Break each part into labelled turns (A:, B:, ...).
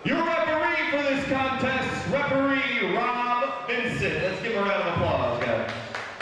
A: Your referee for this contest, referee Rob Vincent. Let's give him a round of applause, guys.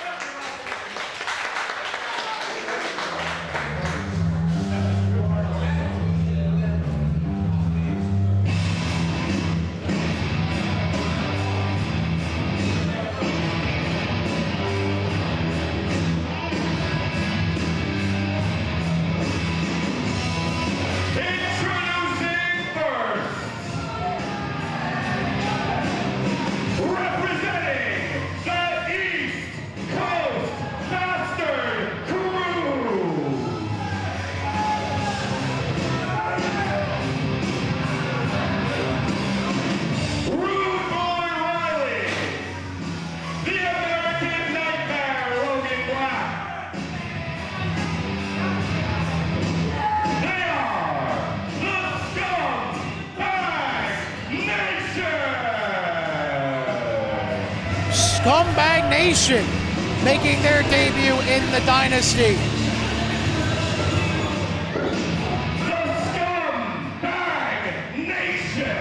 B: Scumbag Nation making their debut in the Dynasty.
A: The Scumbag Nation.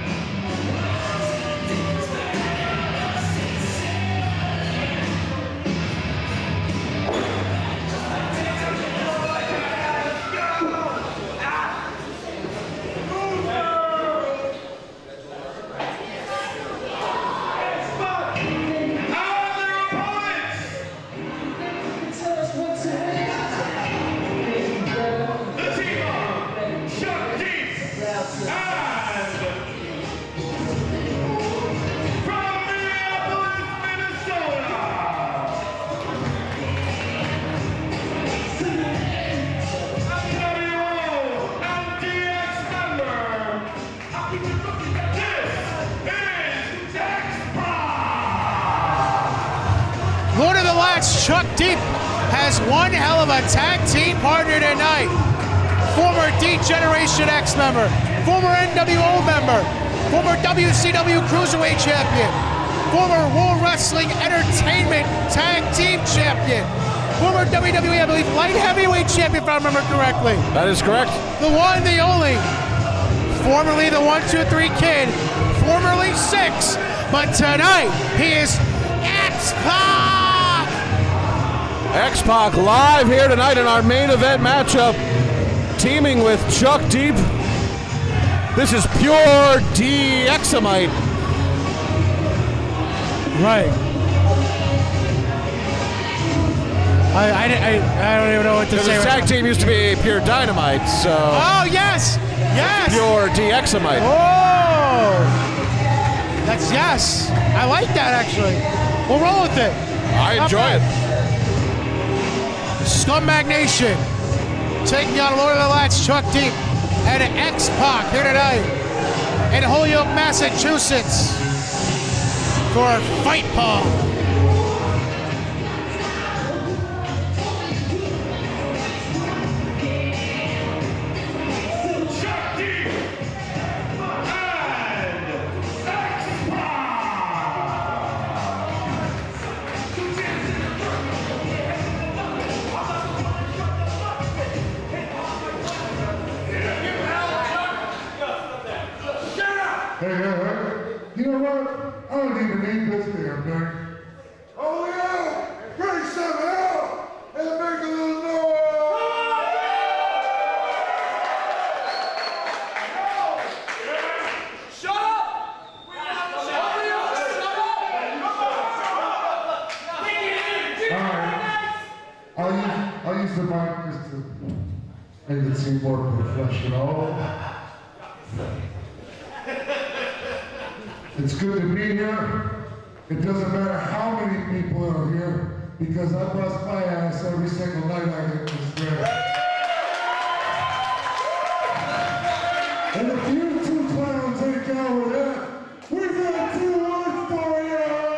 B: Lord of the Lats, Chuck Deep, has one hell of a tag team partner tonight. Former D-Generation X member, former NWO member, former WCW Cruiserweight Champion, former World Wrestling Entertainment Tag Team Champion, former WWE, I believe, Light Heavyweight Champion, if I remember correctly.
C: That is correct.
B: The one, the only, formerly the 1-2-3 Kid, formerly 6, but tonight he is X-Pac!
C: X-Pac live here tonight in our main event matchup, teaming with Chuck Deep. This is pure D-Examite.
B: Right. I don't even know what to say.
C: The tag team used to be pure Dynamite, so.
B: Oh, yes! Yes!
C: Pure D-Examite.
B: Oh! That's yes. I like that, actually. We'll roll with it.
C: I enjoy it.
B: Scumbag Nation taking on Lord of the Lats, Chuck Deep, and X-Pac here tonight in Holyoke, Massachusetts for Fight Paul.
D: Hey, you know what? I don't even need this damn thing. Oh yeah! Bring some out and make a little noise! Shut up! Alright. I'll use the mic just to make it seem more professional. It's good to be here. It doesn't matter how many people are here because I bust my ass every single night I get this day. And if you two clowns ain't down with that, we got 2 words for you!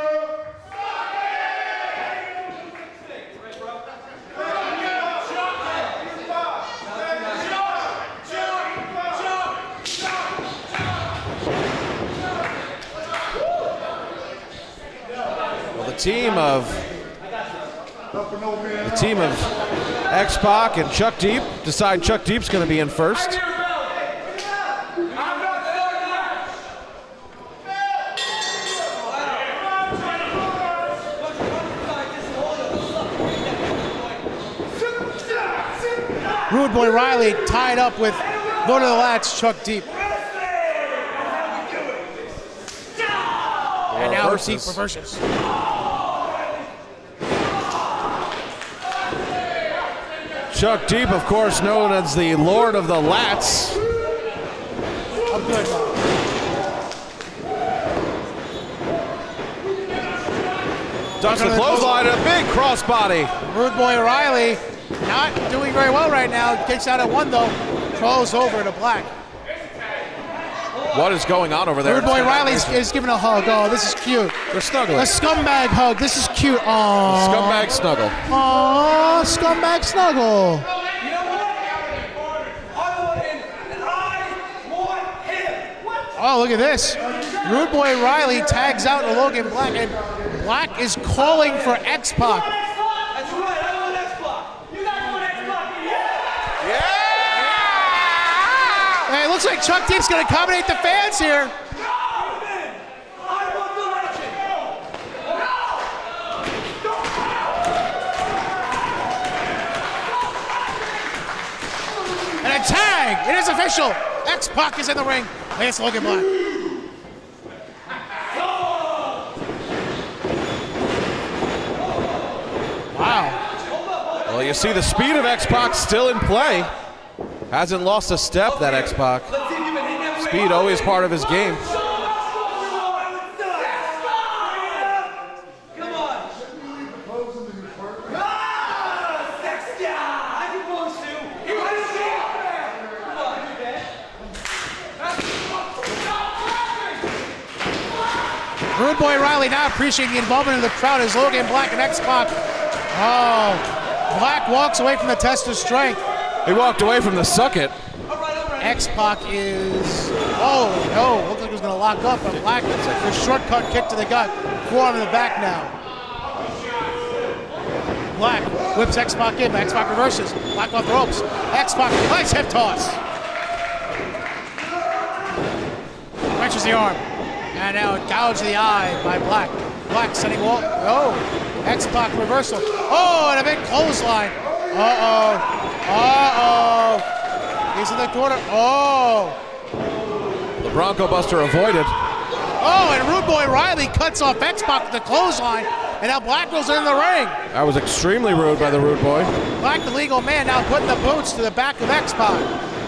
C: The team of X-Pac and Chuck Deep decide Chuck Deep's going to be in first.
B: Rude Boy Riley tied up with Lord of the Lats, Chuck Deep. And now Deep reverses.
C: Chuck Deep, of course, known as the Lord of the Lats.
B: I'm good.
C: Ducks the clothesline, a big crossbody.
B: Rude Boy Riley not doing very well right now. Kicks out at one though. Crawls over to Black.
C: What is going on over there?
B: Rude Boy Riley is giving a hug. Oh, this is cute.
C: They're snuggling.
B: A scumbag hug. This is cute. Aww.
C: Scumbag snuggle.
B: Aww, scumbag snuggle. Oh, look at this. Rude Boy Riley tags out to Logan Black, and Black is calling for X-Pac.
E: That's right, I want X-Pac. You guys want X-Pac?
C: Yeah!
B: Hey, it looks like Chuck Deep's going to accommodate the fans here. And a tag. It is official. X-Pac is in the ring. It's Logan Black. Wow.
C: Well, you see the speed of X-Pac still in play. Hasn't lost a step, that X-Pac. Speed always part of his game.
B: Rude Boy Riley now appreciating the involvement of the crowd as Logan Black and X-Pac. Oh, Black walks away from the test of strength.
C: He walked away from the suck it.
B: X-Pac is, oh no, looked like he was going to lock up, but Black, the shortcut kick to the gut, forearm in the back now. Black whips X-Pac in, but X-Pac reverses. Black off the ropes. X-Pac, nice hip toss. Wrenches the arm. And now gouge the eye by Black. Black sending wall. Oh, X-Pac reversal. Oh, and a big clothesline. Uh-oh. Uh-oh. He's in the corner. Oh.
C: The Bronco Buster avoided.
B: Oh, and Rude Boy Riley cuts off X-Pac with the clothesline. And now Black goes in the ring.
C: That was extremely rude by the Rude Boy.
B: Black, the legal man, now putting the boots to the back of X-Pac.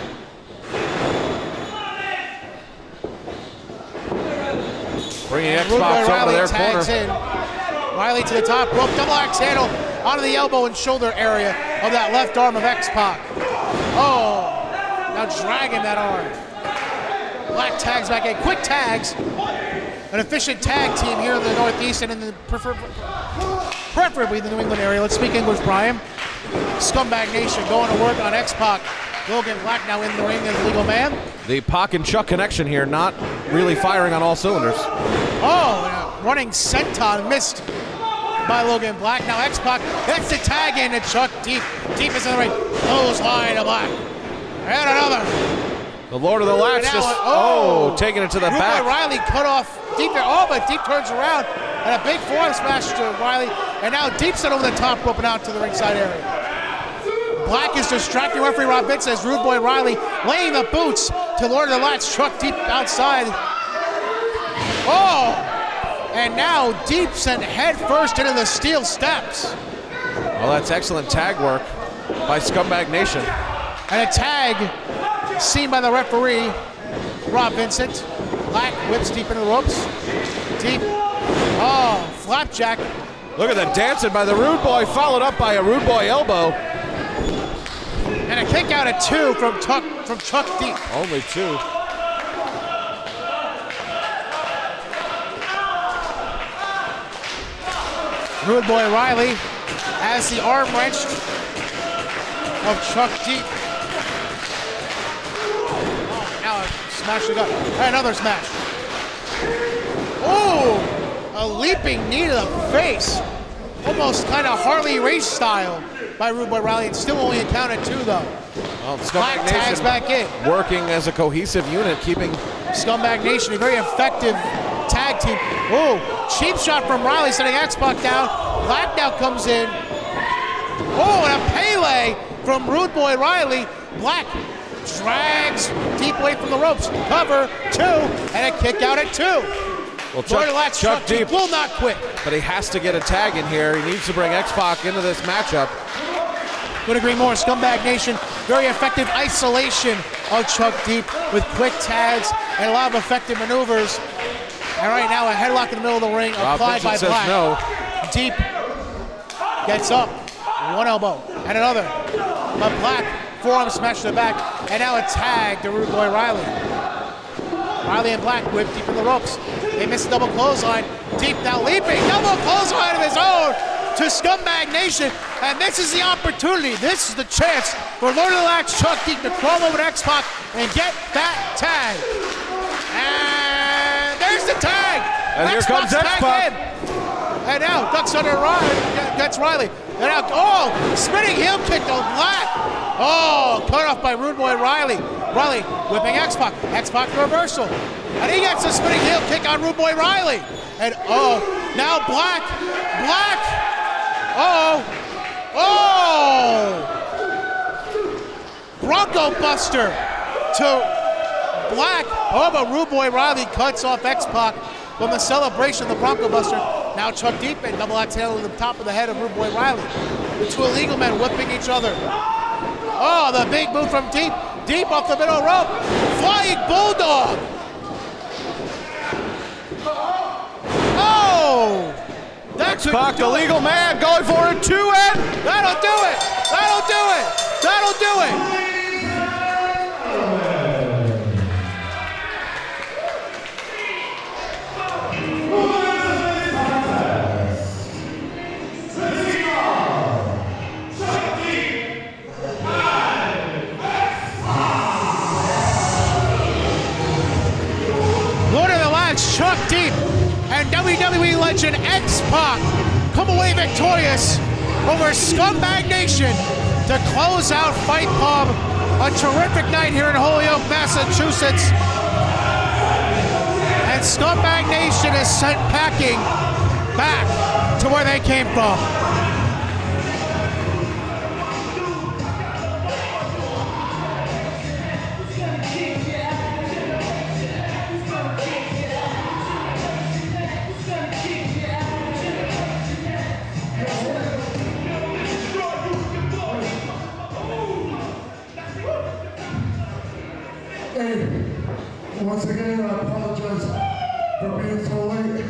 C: Bringing X-Pac over their corner.
B: In. Riley to the top rope, double axe handle onto the elbow and shoulder area of that left arm of X-Pac. Oh, now dragging that arm. Black tags back in, quick tags. An efficient tag team here in the Northeast and in the preferably the New England area. Let's speak English, Brian. Scumbag Nation going to work on X-Pac. Logan Black now in the ring as legal man. The
C: Pac and Chuck connection here, not really firing on all cylinders.
B: Oh, running senton missed by Logan Black. Now X-Pac gets the tag in to Chuck Deep. Deep is in the ring. Clothesline to Black. And another.
C: The Lord of the Lats just, taking it to the back.
B: Riley cut off Deep there. Oh, but Deep turns around. And a big forearm smash to Riley. And now Deep's over the top rope and out to the ringside area. Black is distracting referee Rob Vincent as Rude Boy Riley laying the boots to Lord of the Lats. Chuck Deep outside. Oh! And now Deep sent head first into the steel steps.
C: Well, that's excellent tag work by Scumbag Nation.
B: And a tag seen by the referee, Rob Vincent. Black whips Deep into the ropes. Deep, oh, flapjack.
C: Look at the dancing by the Rude Boy, followed up by a Rude Boy elbow.
B: And a kick out at two from Chuck Deep.
C: Only two.
B: Rude Boy Riley has the arm wrenched of Chuck Deep. Oh, now a smash to the gut. And another smash. Oh, a leaping knee to the face. Almost kind of Harley Race style by Rude Boy Riley. It's still only a count at two though.
C: Well,
B: Black tags back in.
C: Working as a cohesive unit, keeping
B: Scumbag Nation, a very effective tag team. Oh, cheap shot from Riley, sending X-Pac down. Black now comes in. Oh, and a Pele from Rude Boy Riley. Black drags deep away from the ropes. Cover 2 and a kick out at 2.
C: Well,
B: Chuck Deep will not quit.
C: But he has to get a tag in here. He needs to bring X-Pac into this matchup.
B: Couldn't agree more. Scumbag Nation, very effective isolation of Chuck Deep with quick tags and a lot of effective maneuvers. And right now, a headlock in the middle of the ring applied by Black.
C: No.
B: Deep gets up, one elbow and another. But Black, forearm smash to the back, and now a tag to Rude Boy Riley. Riley and Black whip deep in the ropes. They miss a double clothesline. Deep now leaping, double clothesline of his own to Scumbag Nation, and this is the opportunity, this is the chance for Lord of the Lax Chuck Deep to crawl over to X-Pac and get that tag. And there's the tag.
C: And here comes X-Pac.
B: And now ducks under Riley, gets Riley. And now, oh, spinning heel kick to Black. Oh, cut off by Rude Boy Riley. Riley whipping X-Pac. X-Pac reversal. And he gets a spinning heel kick on Rude Boy Riley. And oh, now Black. Oh! Bronco Buster to Black. Oh, but Rude Boy Riley cuts off X-Pac from the celebration of the Bronco Buster. Now Chuck Deep and double axe handle to the top of the head of Rude Boy Riley. The two illegal men whipping each other. Oh, the big move from Deep. Deep off the middle rope. Flying Bulldog. Oh!
C: X-Pac, the legal man, going for it, 2 and
B: that'll do it! That'll do it! That'll do it! Lord of the Lax, Chuck Deep, and WWE legend X-Pac come away victorious over Scumbag Nation to close out Fight Club. A terrific night here in Holyoke, Massachusetts. And Scumbag Nation is sent packing back to where they came from.
D: Hey, once again, I apologize for being so late.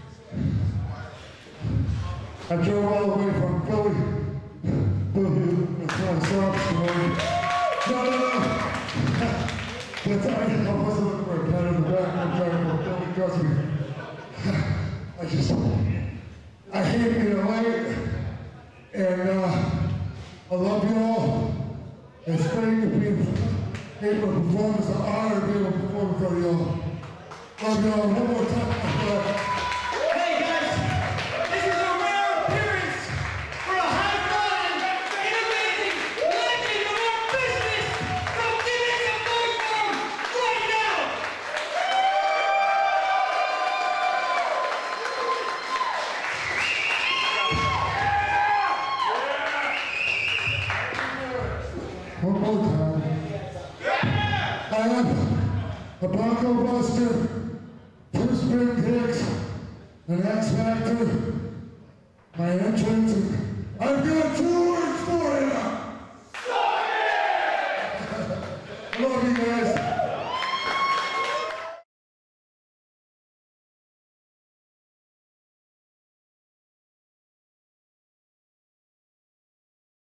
D: I drove all the way from Philly. That's why I'm sorry. No. That's I wasn't looking for a pat on the back. I'm driving from Philly, trust me. I hate being late. And I love you all. It's great to be able to perform. It's an honor to be able to perform in front of y'all. Love y'all. One more time.
E: Hey guys, this is a rare appearance for a high-flying, innovative legend of our business. So give it some noise for him right now.
D: One more time. I am a Bronco Buster, two spin kicks, an X Factor, my entrance, and I've got 2 words for it.